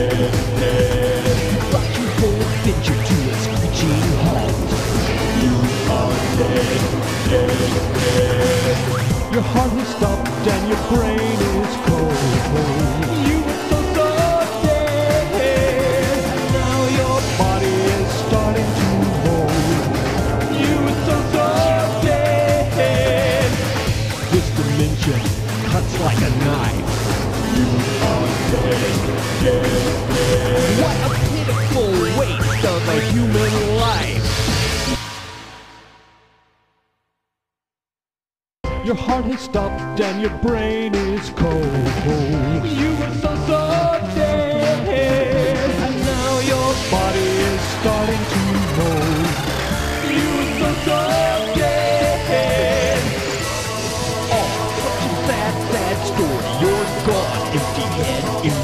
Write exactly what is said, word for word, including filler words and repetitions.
Rock your whole adventure to a screeching halt. You are dead, dead, dead. Your heart has stopped and your brain is cold. You were so, so dead. Now your body is starting to mold. You were so, so dead. This dimension cuts like a knife. You are dead, dead, dead. What a pitiful waste of a human life. Your heart has stopped and your brain is cold. You were so, so dead. And now your body is starting to mold. You were so, so dead. Oh, such a sad, sad story. You're gone, empty head,